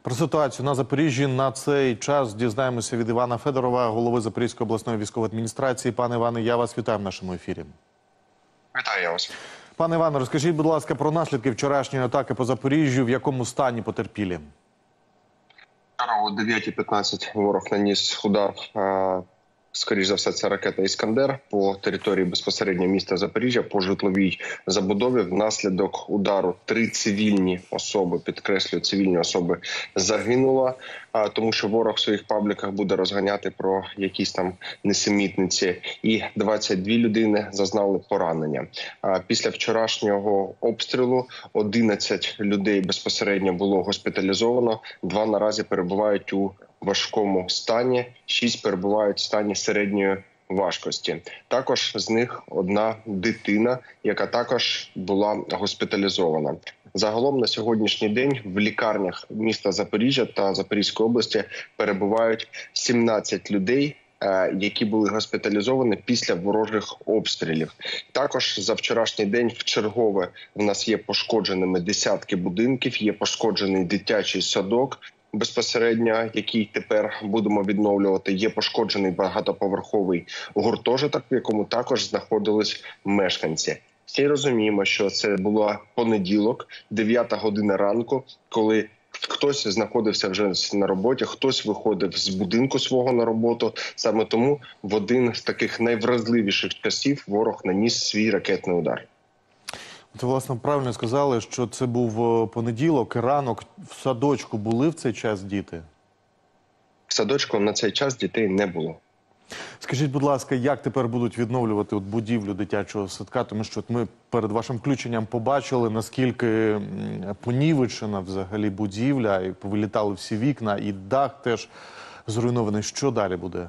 Про ситуацію на Запоріжжі на цей час дізнаємося від Івана Федорова, голови Запорізької обласної військової адміністрації. Пане Іване, я вас вітаю в нашому ефірі. Вітаю вас. Пане Іване, розкажіть, будь ласка, про наслідки вчорашньої атаки по Запоріжжю, в якому стані потерпілі? Вчора о 9:15 ворог наніс удар, скоріш за все, це ракета «Іскандер» по території безпосередньо міста Запоріжжя, по житловій забудові. Внаслідок удару 3 цивільні особи, підкреслюю, цивільні особи загинуло, тому що ворог в своїх пабліках буде розганяти про якісь там несемітниці. І 22 людини зазнали поранення. Після вчорашнього обстрілу 11 людей безпосередньо було госпіталізовано, 2 наразі перебувають у важкому стані, 6 перебувають в стані середньої важкості. Також з них 1 дитина, яка також була госпіталізована. Загалом на сьогоднішній день в лікарнях міста Запоріжжя та Запорізької області перебувають 17 людей, які були госпіталізовані після ворожих обстрілів. Також за вчорашній день вчергове в нас є пошкодженими десятки будинків, є пошкоджений дитячий садок, безпосередньо, який тепер будемо відновлювати. Є пошкоджений багатоповерховий гуртожиток, в якому також знаходились мешканці. Всі розуміємо, що це було понеділок, 9 година ранку, коли хтось знаходився вже на роботі, хтось виходив з будинку свого на роботу. Саме тому в один з таких найвразливіших часів ворог наніс свій ракетний удар. От, власне, правильно сказали, що це був понеділок, ранок. В садочку були в цей час діти? В садочку на цей час дітей не було. Скажіть, будь ласка, як тепер будуть відновлювати будівлю дитячого садка? Тому що ми перед вашим включенням побачили, наскільки понівечена взагалі будівля, і повилітали всі вікна, і дах теж зруйнований. Що далі буде?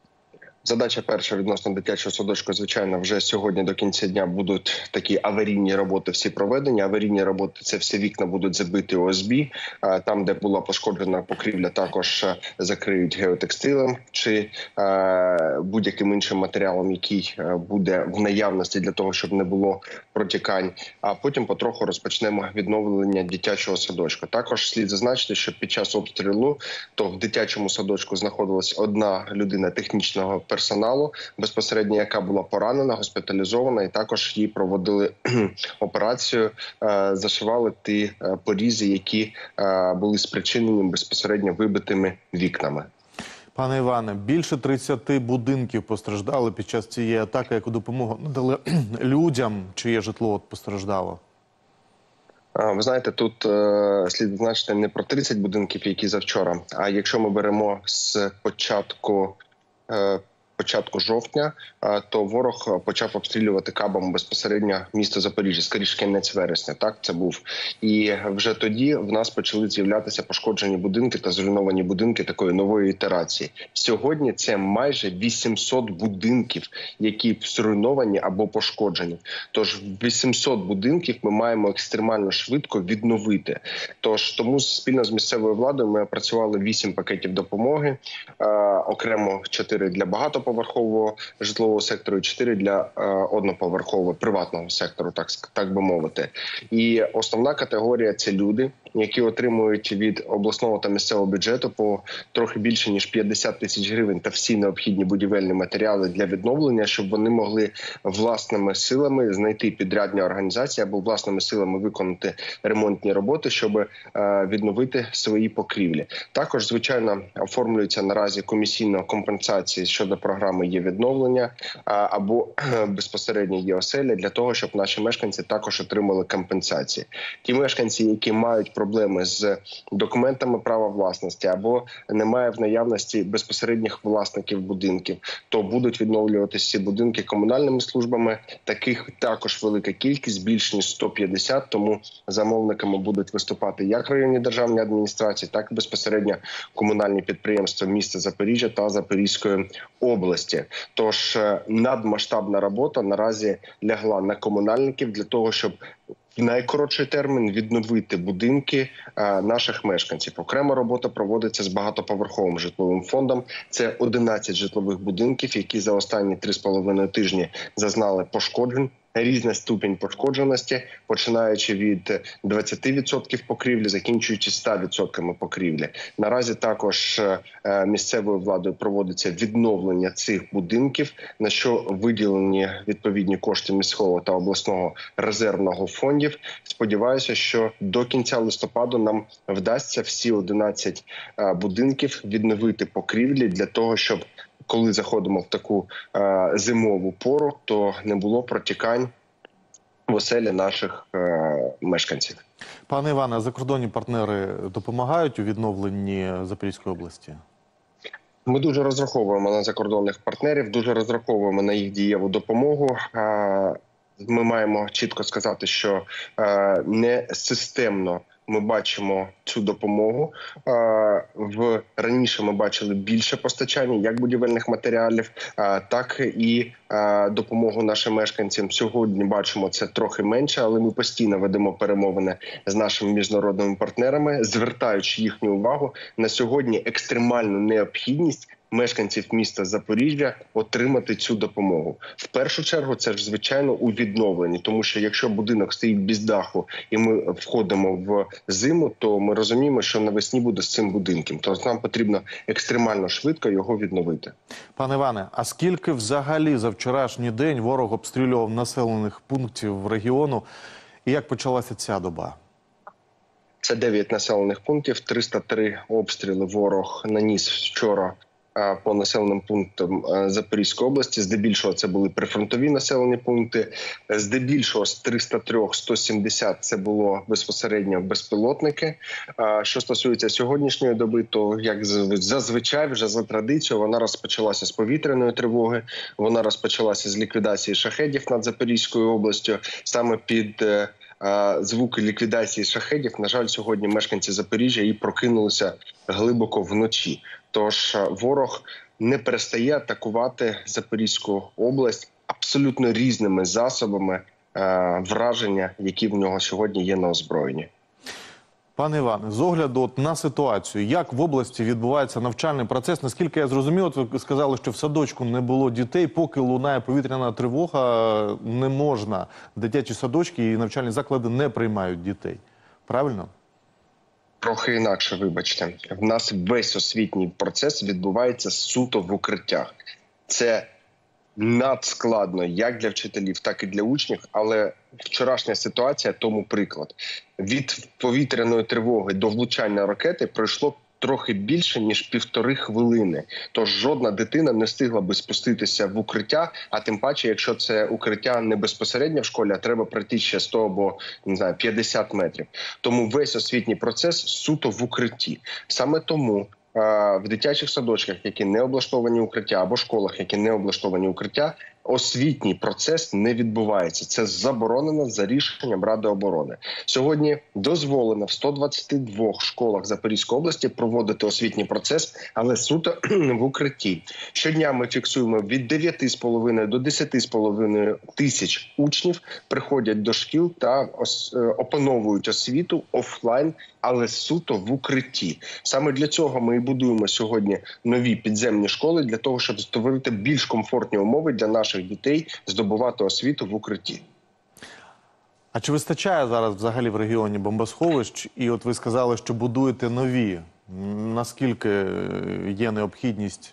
Задача перша відносно дитячого садочку, звичайно, вже сьогодні до кінця дня будуть такі аварійні роботи всі проведені. Аварійні роботи – це всі вікна будуть забиті ОСБ. Там, де була пошкоджена покрівля, також закриють геотекстилем чи будь-яким іншим матеріалом, який буде в наявності для того, щоб не було протікань. А потім потроху розпочнемо відновлення дитячого садочка. Також слід зазначити, що під час обстрілу то в дитячому садочку знаходилась 1 людина технічного персоналу, безпосередньо яка була поранена, госпіталізована, і також їй проводили операцію, зашивали ті порізи, які були спричинені безпосередньо вибитими вікнами. Пане Іване, більше 30 будинків постраждали під час цієї атаки. Яку допомогу надали людям, чиє житло постраждало? Ви знаєте, тут слід зазначити не про 30 будинків, які завчора, а якщо ми беремо з початку жовтня, то ворог почав обстрілювати кабами безпосередньо місто Запоріжжя, скоріше кінець вересня, так це був. І вже тоді в нас почали з'являтися пошкоджені будинки та зруйновані будинки такої нової ітерації. Сьогодні це майже 800 будинків, які зруйновані або пошкоджені. Тож 800 будинків ми маємо екстремально швидко відновити. Тож тому спільно з місцевою владою ми опрацювали 8 пакетів допомоги, окремо 4 для багатоповерхового житлового сектору і 4 для одноповерхового приватного сектору, так би мовити. І основна категорія – це люди, які отримують від обласного та місцевого бюджету по трохи більше ніж 50 тисяч гривень та всі необхідні будівельні матеріали для відновлення, щоб вони могли власними силами знайти підрядні організації або власними силами виконати ремонтні роботи, щоб відновити свої покрівлі. Також, звичайно, оформлюється наразі комісійна компенсація щодо програми «Є відновлення» або безпосередньо «Є оселя» для того, щоб наші мешканці також отримали компенсації. Ті мешканці, які мають проблеми з документами права власності або немає в наявності безпосередніх власників будинків, то будуть відновлюватися ці будинки комунальними службами. Таких також велика кількість, більш ніж 150, тому замовниками будуть виступати як районні державні адміністрації, так і безпосередньо комунальні підприємства міста Запоріжжя та Запорізької області. Тож надмасштабна робота наразі лягла на комунальників для того, щоб в найкоротший термін відновити будинки наших мешканців. Окрема робота проводиться з багатоповерховим житловим фондом. Це 11 житлових будинків, які за останні 3,5 тижні зазнали пошкоджень. різна ступінь пошкодженості, починаючи від 20% покрівлі, закінчуючи 100% покрівлі. Наразі також місцевою владою проводиться відновлення цих будинків, на що виділені відповідні кошти міського та обласного резервного фондів. Сподіваюся, що до кінця листопаду нам вдасться всі 11 будинків відновити покрівлі для того, щоб коли заходимо в таку зимову пору, то не було протікань в оселі наших мешканців. Пане Іване, закордонні партнери допомагають у відновленні Запорізької області? Ми дуже розраховуємо на закордонних партнерів, дуже розраховуємо на їх дієву допомогу. Ми маємо чітко сказати, що не системно ми бачимо цю допомогу. Раніше ми бачили більше постачання як будівельних матеріалів, так і допомогу нашим мешканцям. Сьогодні бачимо це трохи менше, але ми постійно ведемо перемовини з нашими міжнародними партнерами, звертаючи їхню увагу на сьогодні екстремальну необхідність мешканців міста Запоріжжя отримати цю допомогу. В першу чергу це ж, звичайно, у відновленні, тому що якщо будинок стоїть без даху і ми входимо в зиму, то ми розуміємо, що навесні буде з цим будинком. Тобто нам потрібно екстремально швидко його відновити. Пане Іване, а скільки взагалі за вчорашній день ворог обстрілював населених пунктів регіону і як почалася ця доба? Це 9 населених пунктів, 303 обстріли ворог наніс вчора по населеним пунктам Запорізької області. Здебільшого це були прифронтові населені пункти. Здебільшого з 303 170 це було безпосередньо безпілотники. Що стосується сьогоднішньої доби, то як зазвичай вже за традицією вона розпочалася з повітряної тривоги, вона розпочалася з ліквідації шахедів над Запорізькою областю. Саме під звуки ліквідації шахедів, на жаль, сьогодні мешканці Запоріжжя і прокинулися глибоко вночі. Тож ворог не перестає атакувати Запорізьку область абсолютно різними засобами враження, які в нього сьогодні є на озброєнні. Пане Іване, з огляду на ситуацію, як в області відбувається навчальний процес? Наскільки я зрозумів, ви сказали, що в садочку не було дітей, поки лунає повітряна тривога, не можна. Дитячі садочки і навчальні заклади не приймають дітей. Правильно? Трохи інакше, вибачте. В нас весь освітній процес відбувається суто в укриттях. Це надскладно як для вчителів, так і для учнів, але вчорашня ситуація тому приклад. Від повітряної тривоги до влучання ракети пройшло трохи більше, ніж 1,5 хвилини. Тож жодна дитина не встигла би спуститися в укриття, а тим паче, якщо це укриття не безпосередньо в школі, а треба пройти ще 100 або, не знаю, 50 метрів. Тому весь освітній процес суто в укритті. Саме тому в дитячих садочках, які не облаштовані укриття, або школах, які не облаштовані укриття, освітній процес не відбувається. Це заборонено за рішенням Ради оборони. Сьогодні дозволено в 122 школах Запорізької області проводити освітній процес, але суто в укритті. Щодня ми фіксуємо від 9,5 до 10,5 тисяч учнів приходять до шкіл та опановують освіту офлайн, але суто в укритті. Саме для цього ми і будуємо сьогодні нові підземні школи, для того, щоб створити більш комфортні умови для наших дітей здобувати освіту в укритті. А чи вистачає зараз взагалі в регіоні бомбосховищ? І от ви сказали, що будуєте нові. Наскільки є необхідність?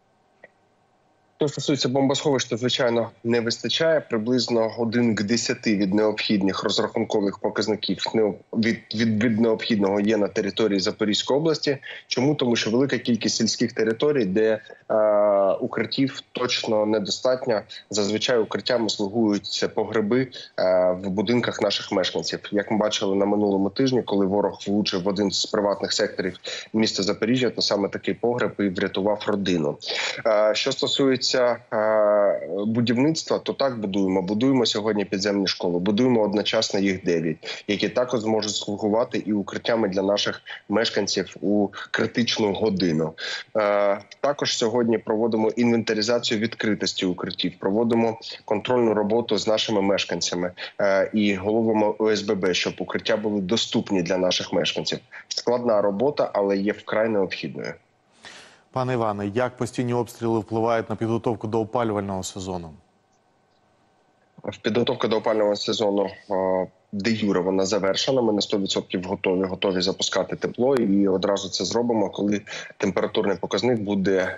Що стосується бомбосховищ, то, звичайно, не вистачає. Приблизно 1 к 10 від необхідних розрахункових показників від необхідного є на території Запорізької області. Чому? Тому що велика кількість сільських територій, де укриттів точно недостатньо. Зазвичай укриттями слугують погреби в будинках наших мешканців. Як ми бачили на минулому тижні, коли ворог влучив в один з приватних секторів міста Запоріжжя, то саме такий погреб і врятував родину. Що стосується будівництва, то так будуємо. Будуємо сьогодні підземні школи. Будуємо одночасно їх 9, які також зможуть слугувати і укриттями для наших мешканців у критичну годину. Також сьогодні проводимо інвентаризацію відкритості укриттів, проводимо контрольну роботу з нашими мешканцями і головами ОСББ, щоб укриття були доступні для наших мешканців. Складна робота, але є вкрай необхідною. Пане Іване, як постійні обстріли впливають на підготовку до опалювального сезону? Підготовка до опалювального сезону де юре вона завершена. Ми на 100% готові запускати тепло, і одразу це зробимо, коли температурний показник буде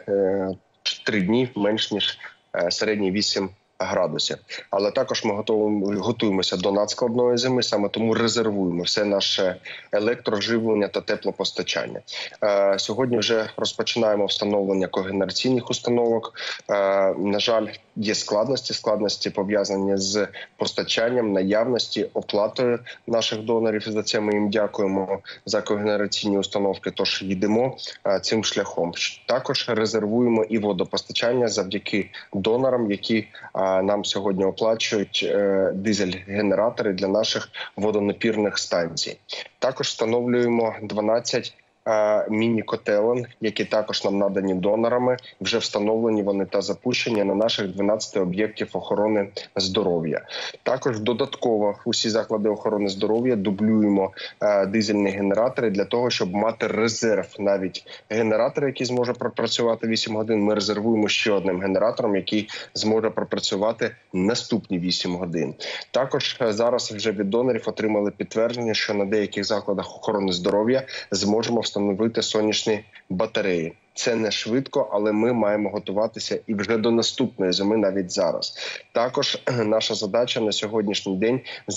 3 дні менш ніж середній 8 градусів. Але також ми готуємося до надскладної зими, саме тому резервуємо все наше електроживлення та теплопостачання. Сьогодні вже розпочинаємо встановлення когенераційних установок. На жаль, є складності пов'язані з постачанням, наявності, оплатою наших донорів. За це ми їм дякуємо за когенераційні установки, тож йдемо цим шляхом. Також резервуємо і водопостачання завдяки донорам, які нам сьогодні оплачують дизель-генератори для наших водонапірних станцій. Також встановлюємо 12 міні-котелень, які також нам надані донорами. Вже встановлені вони та запущені на наших 12 об'єктів охорони здоров'я. Також додатково усі заклади охорони здоров'я дублюємо дизельні генератори для того, щоб мати резерв. Навіть генератор, який зможе пропрацювати 8 годин, ми резервуємо ще одним генератором, який зможе пропрацювати наступні 8 годин. Також зараз вже від донорів отримали підтвердження, що на деяких закладах охорони здоров'я зможемо встановити сонячні батареї. Це не швидко, але ми маємо готуватися і вже до наступної зими, навіть зараз. Також наша задача на сьогоднішній день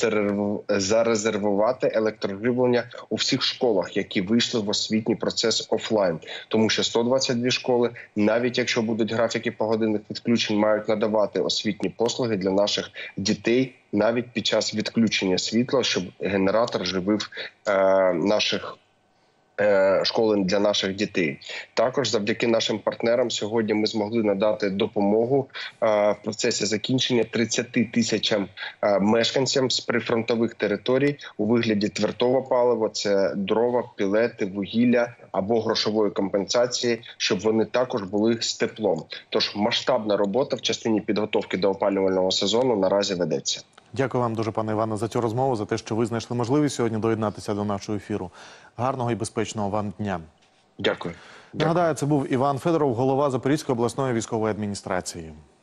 зарезервувати електроживлення у всіх школах, які вийшли в освітній процес офлайн. Тому що 122 школи, навіть якщо будуть графіки погодинних відключень, мають надавати освітні послуги для наших дітей, навіть під час відключення світла, щоб генератор живив наших школи для наших дітей. Також завдяки нашим партнерам сьогодні ми змогли надати допомогу в процесі закінчення 30 тисячам мешканцям з прифронтових територій у вигляді твердого палива, це дрова, пілети, вугілля або грошової компенсації, щоб вони також були з теплом. Тож масштабна робота в частині підготовки до опалювального сезону наразі ведеться. Дякую вам дуже, пане Іване, за цю розмову, за те, що ви знайшли можливість сьогодні доєднатися до нашого ефіру. Гарного і безпечного вам дня. Дякую. Нагадаю, це був Іван Федоров, голова Запорізької обласної військової адміністрації.